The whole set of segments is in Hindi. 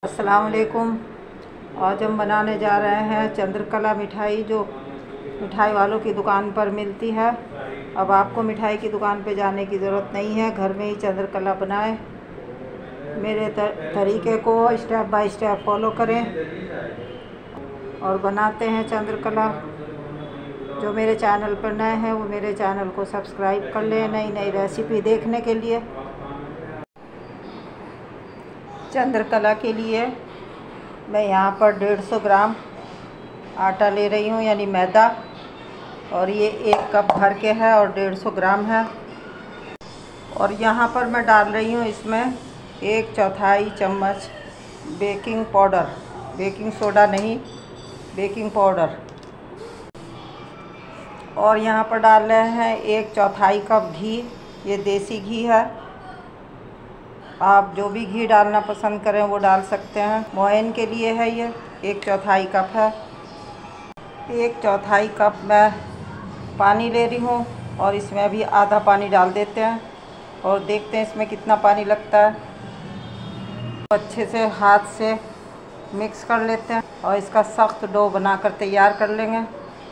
अस्सलाम वालेकुम। आज हम बनाने जा रहे हैं चंद्रकला मिठाई, जो मिठाई वालों की दुकान पर मिलती है। अब आपको मिठाई की दुकान पे जाने की ज़रूरत नहीं है, घर में ही चंद्रकला बनाएं। मेरे तरीके को स्टेप बाय स्टेप फॉलो करें और बनाते हैं चंद्रकला। जो मेरे चैनल पर नए हैं वो मेरे चैनल को सब्सक्राइब कर लें नई नई रेसिपी देखने के लिए। चंद्रकला के लिए मैं यहाँ पर 150 ग्राम आटा ले रही हूँ, यानी मैदा, और ये 1 कप भर के है और 150 ग्राम है। और यहाँ पर मैं डाल रही हूँ इसमें 1/4 चम्मच बेकिंग पाउडर, बेकिंग सोडा नहीं, बेकिंग पाउडर। और यहाँ पर डाल रहे हैं 1/4 कप घी, ये देसी घी है। आप जो भी घी डालना पसंद करें वो डाल सकते हैं। मोइन के लिए है ये 1/4 कप है। 1/4 कप मैं पानी ले रही हूँ और इसमें अभी आधा पानी डाल देते हैं और देखते हैं इसमें कितना पानी लगता है। अच्छे से हाथ से मिक्स कर लेते हैं और इसका सख्त डो बनाकर तैयार कर लेंगे।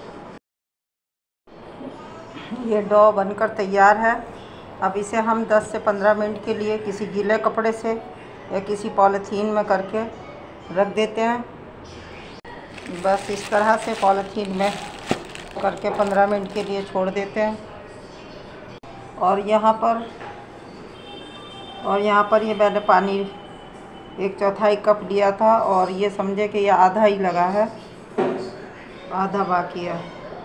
ये डो बनकर तैयार है। अब इसे हम 10 से 15 मिनट के लिए किसी गीले कपड़े से या किसी पॉलीथीन में करके रख देते हैं। बस इस तरह से पॉलीथीन में करके 15 मिनट के लिए छोड़ देते हैं। और यहाँ पर ये मैंने पानी 1/4 कप लिया था और ये समझे कि ये आधा ही लगा है, आधा बाकी है।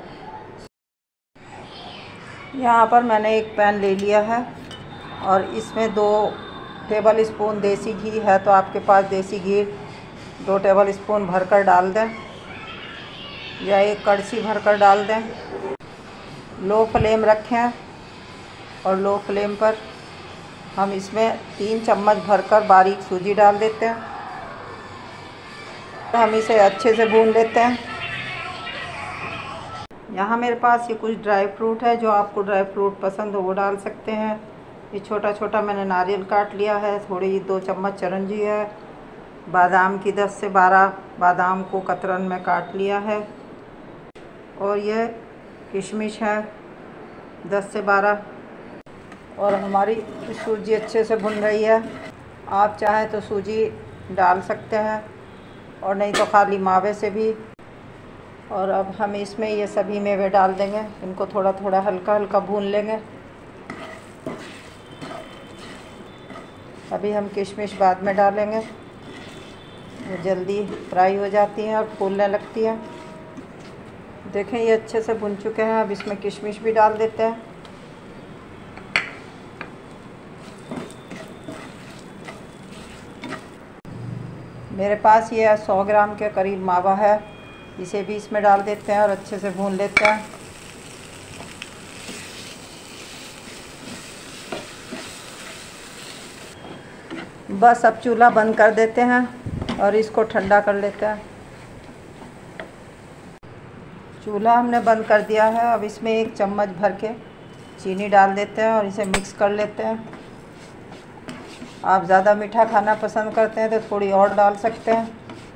यहाँ पर मैंने एक पैन ले लिया है और इसमें 2 टेबल स्पून देसी घी है, तो आपके पास देसी घी 2 टेबल स्पून भरकर डाल दें या 1 कड़छी भरकर डाल दें। लो फ्लेम रखें और लो फ्लेम पर हम इसमें 3 चम्मच भरकर बारीक सूजी डाल देते हैं। हम इसे अच्छे से भून लेते हैं। यहाँ मेरे पास ये कुछ ड्राई फ्रूट है, जो आपको ड्राई फ्रूट पसंद हो वो डाल सकते हैं। ये छोटा छोटा मैंने नारियल काट लिया है, थोड़ी 2 चम्मच चिरौंजी है, बादाम की 10 से 12 बादाम को कतरन में काट लिया है, और ये किशमिश है 10 से 12। और हमारी सूजी अच्छे से भुन रही है। आप चाहें तो सूजी डाल सकते हैं और नहीं तो खाली मावे से भी। और अब हम इसमें ये सभी मेवे डाल देंगे, इनको थोड़ा थोड़ा हल्का हल्का भून लेंगे। अभी हम किशमिश बाद में डालेंगे, वो जल्दी फ्राई हो जाती हैं और फूलने लगती है। देखें ये अच्छे से भुन चुके हैं। अब इसमें किशमिश भी डाल देते हैं। मेरे पास ये 100 ग्राम के करीब मावा है, इसे भी इसमें डाल देते हैं और अच्छे से भून लेते हैं। बस अब चूल्हा बंद कर देते हैं और इसको ठंडा कर लेते हैं। चूल्हा हमने बंद कर दिया है। अब इसमें 1 चम्मच भर के चीनी डाल देते हैं और इसे मिक्स कर लेते हैं। आप ज़्यादा मीठा खाना पसंद करते हैं तो थोड़ी और डाल सकते हैं,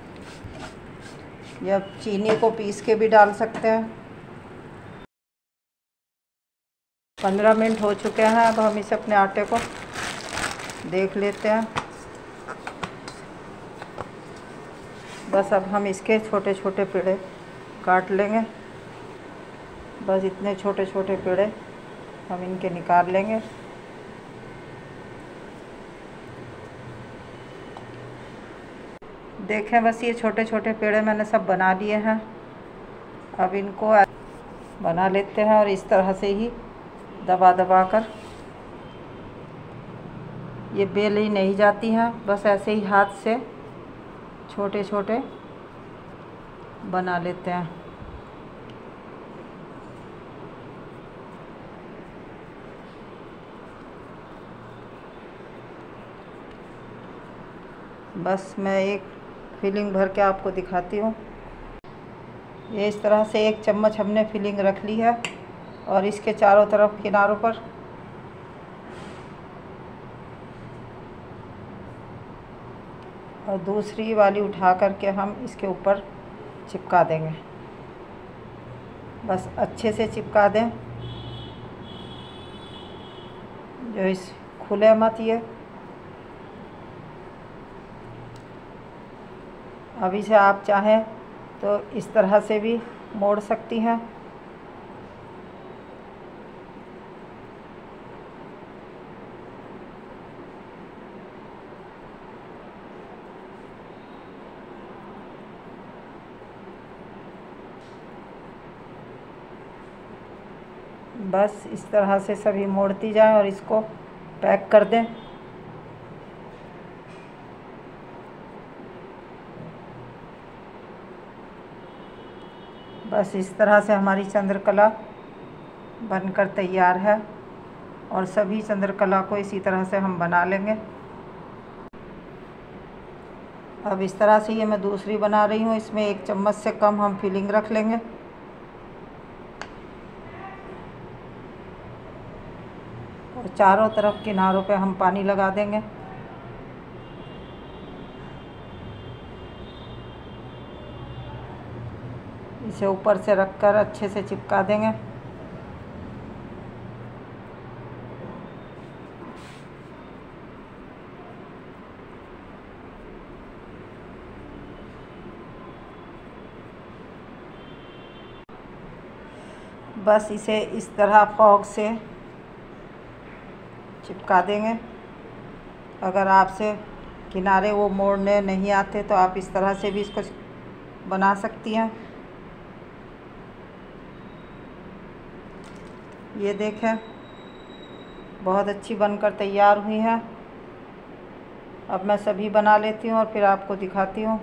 या चीनी को पीस के भी डाल सकते हैं। 15 मिनट हो चुके हैं। अब हम इसे अपने आटे को देख लेते हैं। बस अब हम इसके छोटे छोटे पेड़े काट लेंगे। बस इतने छोटे छोटे पेड़े हम इनके निकाल लेंगे। देखें बस ये छोटे छोटे पेड़े मैंने सब बना लिए हैं। अब इनको बना लेते हैं और इस तरह से ही दबा दबा कर, ये बेल ही नहीं जाती हैं, बस ऐसे ही हाथ से छोटे छोटे बना लेते हैं। बस मैं एक फिलिंग भर के आपको दिखाती हूँ। ये इस तरह से 1 चम्मच हमने फिलिंग रख ली है और इसके चारों तरफ किनारों पर और दूसरी वाली उठा करके हम इसके ऊपर चिपका देंगे। बस अच्छे से चिपका दें, जो इस खुले मत ये। अब इसे आप चाहें तो इस तरह से भी मोड़ सकती हैं। बस इस तरह से सभी मोड़ती जाएं और इसको पैक कर दें। बस इस तरह से हमारी चंद्रकला बनकर तैयार है और सभी चंद्रकला को इसी तरह से हम बना लेंगे। अब इस तरह से ये मैं दूसरी बना रही हूँ। इसमें 1 चम्मच से कम हम फिलिंग रख लेंगे। और चारों तरफ किनारों पे हम पानी लगा देंगे। इसे ऊपर से रखकर अच्छे से चिपका देंगे। बस इसे इस तरह फॉग से चिपका देंगे। अगर आपसे किनारे वो मोड़ने नहीं आते तो आप इस तरह से भी इसको बना सकती हैं। ये देखें, बहुत अच्छी बनकर तैयार हुई है। अब मैं सभी बना लेती हूँ और फिर आपको दिखाती हूँ।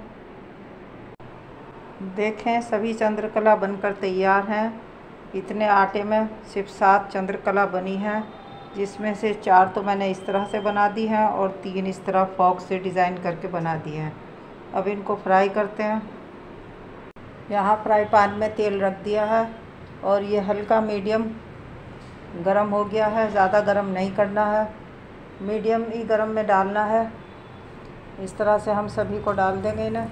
देखें, सभी चंद्रकला बनकर तैयार हैं। इतने आटे में सिर्फ 7 चंद्रकला बनी हैं, जिसमें से 4 तो मैंने इस तरह से बना दी हैं और 3 इस तरह फॉग से डिज़ाइन करके बना दिए हैं। अब इनको फ्राई करते हैं। यहाँ फ्राई पैन में तेल रख दिया है और ये हल्का मीडियम गरम हो गया है। ज़्यादा गरम नहीं करना है, मीडियम ही गरम में डालना है। इस तरह से हम सभी को डाल देंगे इन्हें।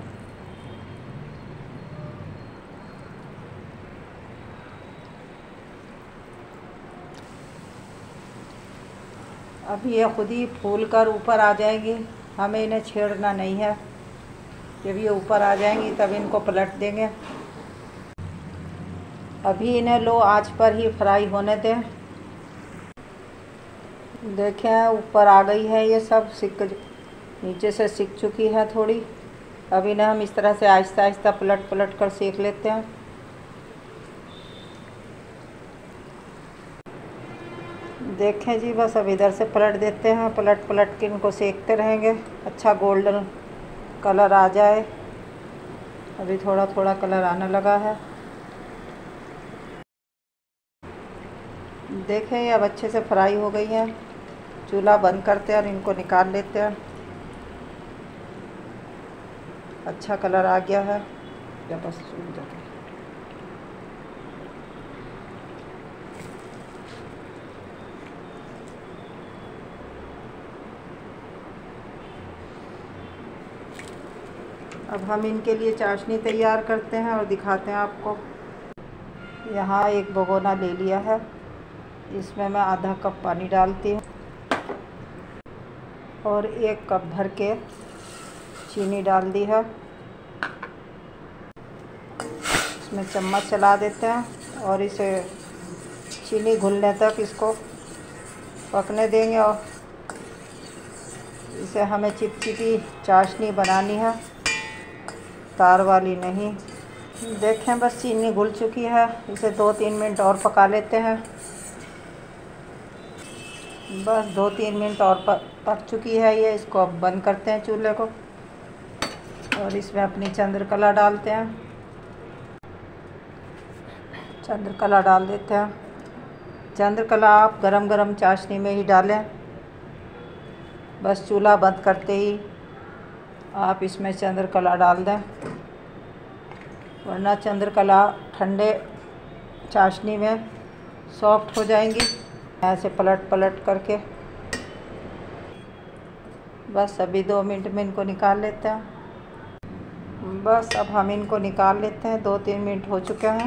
अभी ये खुद ही फूल कर ऊपर आ जाएगी, हमें इन्हें छेड़ना नहीं है। जब ये ऊपर आ जाएंगी तब इनको पलट देंगे। अभी इन्हें लो आंच पर ही फ्राई होने दें। देखें, ऊपर आ गई है, ये सब नीचे से सिक चुकी है थोड़ी। अब इन्हें हम इस तरह से आहिस्ता आहिस्ता पलट पलट कर सेक लेते हैं। देखें जी, बस अब इधर से पलट देते हैं। पलट पलट के इनको सेकते रहेंगे, अच्छा गोल्डन कलर आ जाए। अभी थोड़ा थोड़ा कलर आने लगा है। देखें, ये अब अच्छे से फ्राई हो गई हैं। चूल्हा बंद करते हैं और इनको निकाल लेते हैं। अच्छा कलर आ गया है। या बस अब हम इनके लिए चाशनी तैयार करते हैं और दिखाते हैं आपको। यहाँ एक भगोना ले लिया है, इसमें मैं आधा कप पानी डालती हूँ और 1 कप भर के चीनी डाल दी है। इसमें चम्मच चला देते हैं और इसे चीनी घुलने तक इसको पकने देंगे। और इसे हमें चिपचिपी चाशनी बनानी है, तार वाली नहीं। देखें, बस चीनी घुल चुकी है। इसे 2-3 मिनट और पका लेते हैं। बस 2-3 मिनट और पक चुकी है ये। इसको अब बंद करते हैं चूल्हे को और इसमें अपनी चंद्रकला डालते हैं। चंद्रकला डाल देते हैं। चंद्रकला आप गरम गरम चाशनी में ही डालें। बस चूल्हा बंद करते ही आप इसमें चंद्रकला डाल दें, वरना चंद्रकला ठंडे चाशनी में सॉफ्ट हो जाएंगी। ऐसे पलट पलट करके बस अभी 2 मिनट में इनको निकाल लेते हैं। बस अब हम इनको निकाल लेते हैं। 2-3 मिनट हो चुके हैं।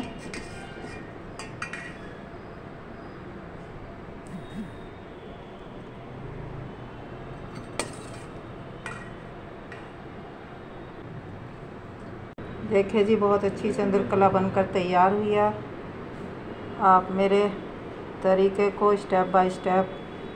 देखिए जी, बहुत अच्छी चंद्रकला बनकर तैयार हुई है। आप मेरे तरीके को स्टेप बाय स्टेप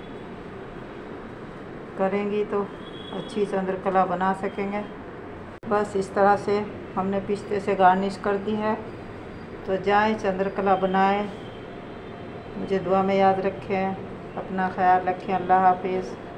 करेंगी तो अच्छी चंद्रकला बना सकेंगे। बस इस तरह से हमने पिस्ते से गार्निश कर दी है। तो जाएं, चंद्रकला बनाएं। मुझे दुआ में याद रखें। अपना ख्याल रखें। अल्लाह हाफिज़।